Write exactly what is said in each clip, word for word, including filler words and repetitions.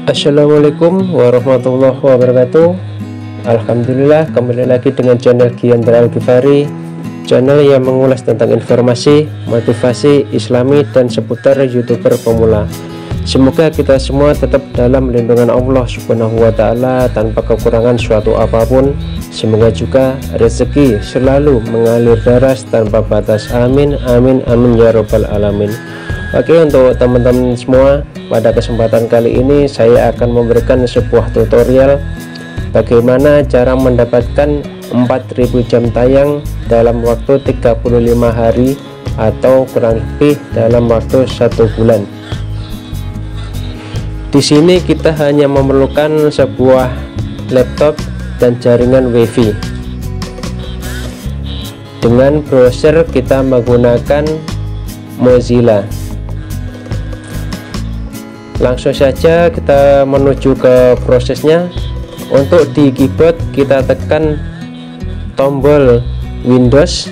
Assalamualaikum warahmatullahi wabarakatuh. Alhamdulillah, kembali lagi dengan channel Giandra Al-Ghifari, channel yang mengulas tentang informasi, motivasi, islami, dan seputar youtuber pemula. Semoga kita semua tetap dalam lindungan Allah Subhanahu wa Ta'ala tanpa kekurangan suatu apapun. Semoga juga rezeki selalu mengalir deras tanpa batas. Amin amin amin ya robbal alamin. Oke, untuk teman-teman semua, pada kesempatan kali ini saya akan memberikan sebuah tutorial bagaimana cara mendapatkan empat ribu jam tayang dalam waktu tiga puluh lima hari atau kurang lebih dalam waktu satu bulan. Di sini kita hanya memerlukan sebuah laptop dan jaringan WiFi. Dengan browser kita menggunakan Mozilla. Langsung saja kita menuju ke prosesnya. Untuk di keyboard kita tekan tombol Windows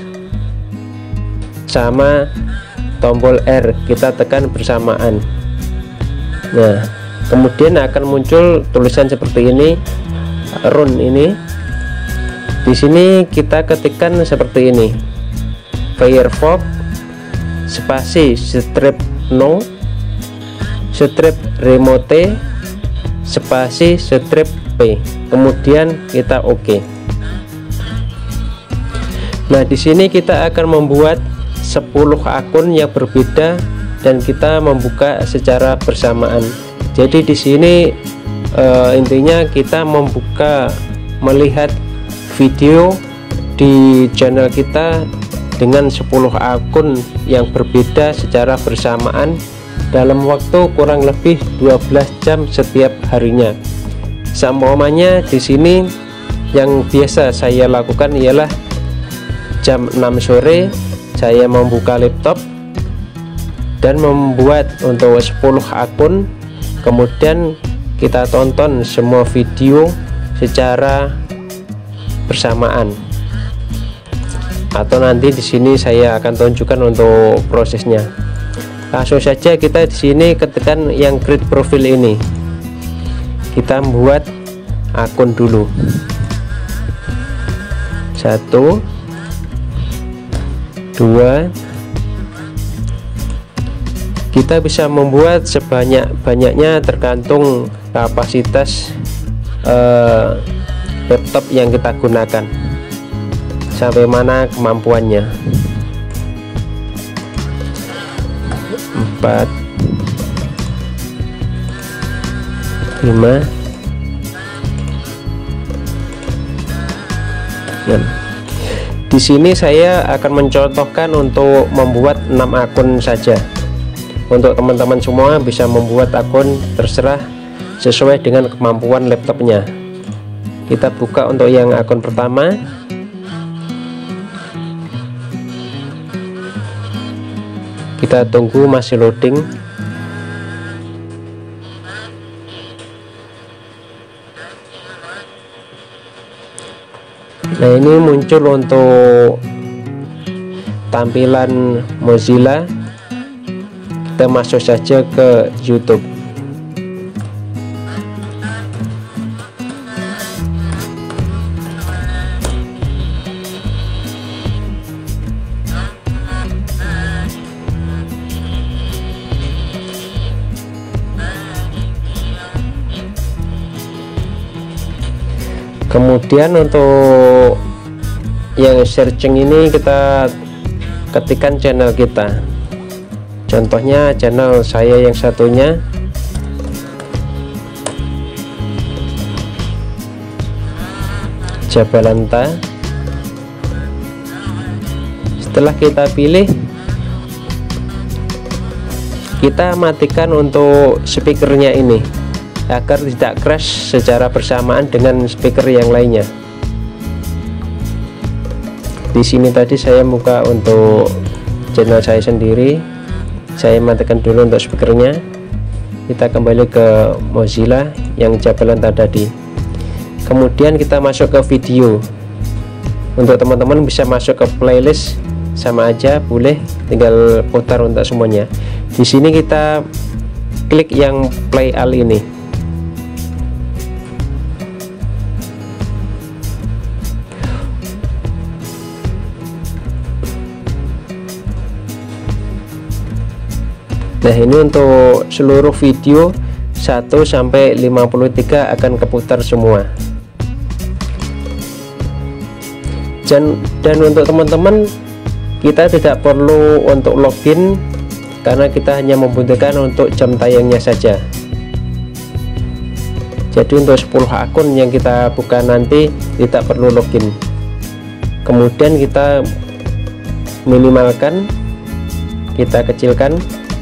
sama tombol R, kita tekan bersamaan. Nah, kemudian akan muncul tulisan seperti ini, run ini. Di sini kita ketikkan seperti ini, Firefox spasi strip no strip remote spasi strip p, kemudian kita oke. Nah, di sini kita akan membuat sepuluh akun yang berbeda dan kita membuka secara bersamaan. Jadi di sini e, intinya kita membuka melihat video di channel kita dengan sepuluh akun yang berbeda secara bersamaan dalam waktu kurang lebih dua belas jam setiap harinya. Seumpamanya di sini yang biasa saya lakukan ialah jam enam sore saya membuka laptop dan membuat untuk sepuluh akun, kemudian kita tonton semua video secara bersamaan. Atau nanti di sini saya akan tunjukkan untuk prosesnya. Langsung saja kita di sini ketekan yang create profil ini. Kita membuat akun dulu. Satu, dua. Kita bisa membuat sebanyak-banyaknya tergantung kapasitas eh, laptop yang kita gunakan, sampai mana kemampuannya. Empat, lima, enam. Di sini saya akan mencontohkan untuk membuat enam akun saja. Untuk teman-teman semua bisa membuat akun terserah sesuai dengan kemampuan laptopnya. Kita buka untuk yang akun pertama. Kita tunggu masih loading. Nah, ini muncul untuk tampilan Mozilla. Kita masuk saja ke YouTube. Kemudian untuk yang searching ini kita ketikkan channel kita. Contohnya channel saya yang satunya. Jabalanta. Setelah kita pilih, kita matikan untuk speakernya ini agar tidak crash secara bersamaan dengan speaker yang lainnya. Di sini tadi saya buka untuk channel saya sendiri, saya matikan dulu untuk speakernya. Kita kembali ke Mozilla yang Jabalanta tadi. Kemudian kita masuk ke video. Untuk teman-teman bisa masuk ke playlist, sama aja, boleh tinggal putar untuk semuanya. Di sini kita klik yang play all ini. Nah, ini untuk seluruh video satu sampai lima puluh tiga akan keputar semua. Dan, dan untuk teman-teman, kita tidak perlu untuk login karena kita hanya membutuhkan untuk jam tayangnya saja. Jadi untuk sepuluh akun yang kita buka nanti tidak perlu login. Kemudian kita minimalkan, kita kecilkan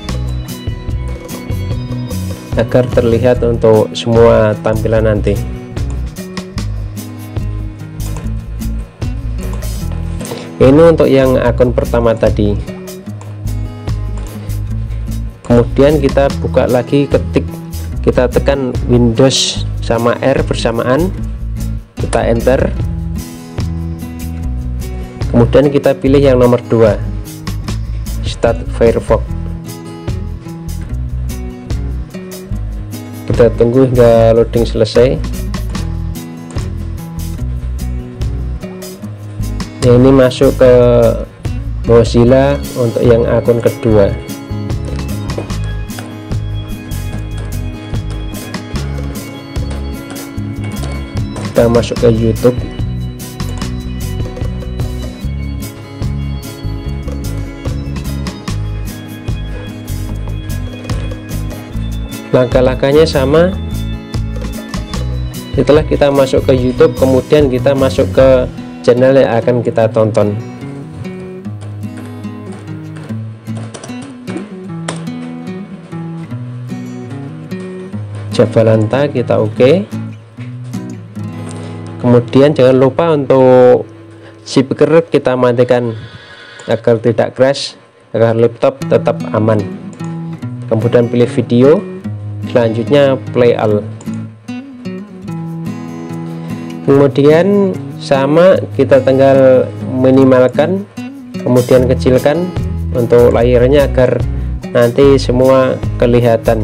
agar terlihat untuk semua tampilan nanti. Ini untuk yang akun pertama tadi. Kemudian kita buka lagi, ketik, kita tekan Windows sama R bersamaan, kita enter. Kemudian kita pilih yang nomor dua, Start Firefox. Kita tunggu hingga loading selesai. Nah, ini masuk ke Mozilla untuk yang akun kedua. Kita masuk ke YouTube. Langkah-langkahnya sama. Setelah kita masuk ke YouTube, kemudian kita masuk ke channel yang akan kita tonton. Javalanta kita oke. Okay. Kemudian jangan lupa untuk speaker kita matikan agar tidak crash, agar laptop tetap aman. Kemudian pilih video, selanjutnya play all. Kemudian sama, kita tinggal minimalkan, kemudian kecilkan untuk layarnya agar nanti semua kelihatan.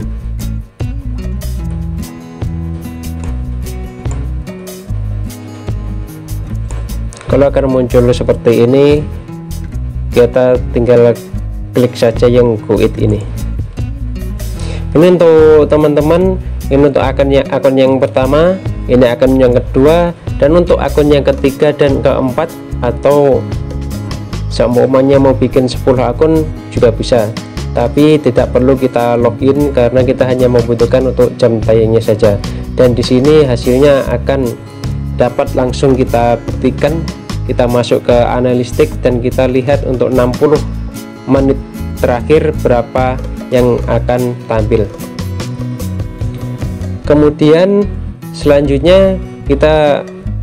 Kalau akan muncul seperti ini, kita tinggal klik saja yang go it ini. Ini untuk teman-teman, ini untuk akun yang akun yang pertama, ini akun yang kedua, dan untuk akun yang ketiga dan keempat, atau seumpamanya mau bikin sepuluh akun juga bisa, tapi tidak perlu kita login karena kita hanya membutuhkan untuk jam tayangnya saja. Dan di sini hasilnya akan dapat langsung kita buktikan. Kita masuk ke analistik dan kita lihat untuk enam puluh menit terakhir berapa yang akan tampil. Kemudian selanjutnya kita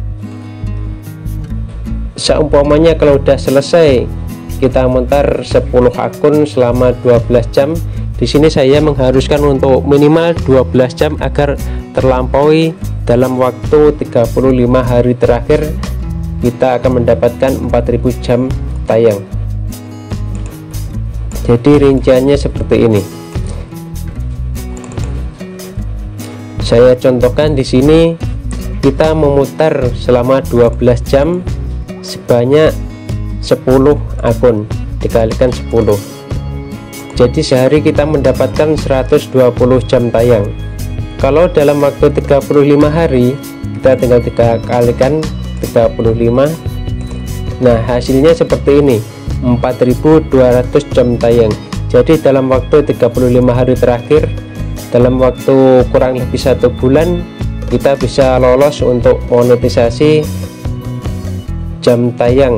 seumpamanya kalau udah selesai kita mutar sepuluh akun selama dua belas jam. Di sini saya mengharuskan untuk minimal dua belas jam agar terlampaui dalam waktu tiga puluh lima hari terakhir kita akan mendapatkan empat ribu jam tayang. Jadi rinciannya seperti ini. Saya contohkan di sini, kita memutar selama dua belas jam sebanyak sepuluh akun dikalikan sepuluh. Jadi sehari kita mendapatkan seratus dua puluh jam tayang. Kalau dalam waktu tiga puluh lima hari, kita tinggal tiga kalikan tiga puluh lima. Nah, hasilnya seperti ini, empat ribu dua ratus jam tayang. Jadi dalam waktu tiga puluh lima hari terakhir, dalam waktu kurang lebih satu bulan, kita bisa lolos untuk monetisasi jam tayang.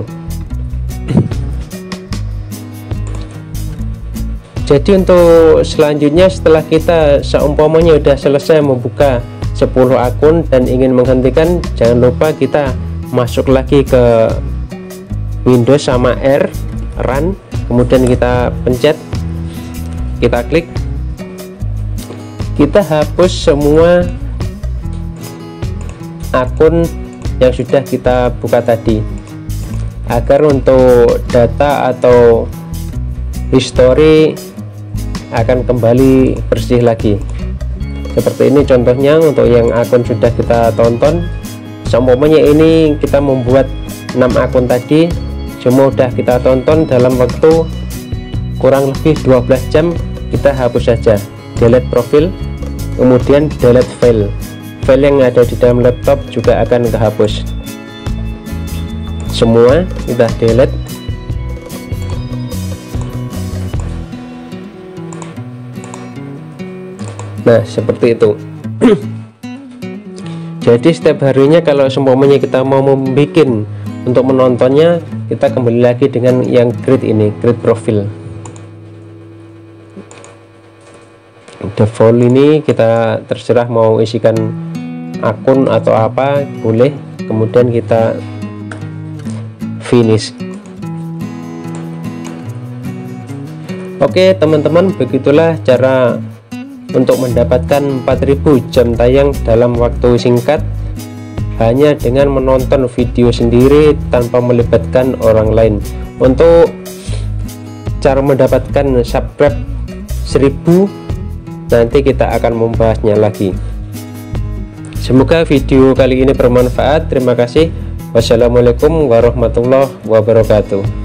Jadi untuk selanjutnya, setelah kita seumpamanya sudah selesai membuka sepuluh akun dan ingin menghentikan, jangan lupa kita masuk lagi ke Windows sama R, run, kemudian kita pencet, kita klik, kita hapus semua akun yang sudah kita buka tadi, agar untuk data atau history akan kembali bersih lagi. Seperti ini contohnya untuk yang akun sudah kita tonton. Seumpamanya ini kita membuat enam akun tadi, semua sudah kita tonton dalam waktu kurang lebih dua belas jam, kita hapus saja, delete profil, kemudian delete file. File yang ada di dalam laptop juga akan kehapus. Semua kita delete. Nah, seperti itu. Jadi setiap harinya kalau seumpamanya kita mau membuat untuk menontonnya, kita kembali lagi dengan yang create ini, create profile. Default ini kita terserah mau isikan akun atau apa, boleh. Kemudian kita finish. Oke teman-teman, begitulah cara untuk mendapatkan empat ribu jam tayang dalam waktu singkat, hanya dengan menonton video sendiri tanpa melibatkan orang lain. Untuk cara mendapatkan subscribe seribu, nanti kita akan membahasnya lagi. Semoga video kali ini bermanfaat. Terima kasih. Wassalamualaikum warahmatullahi wabarakatuh.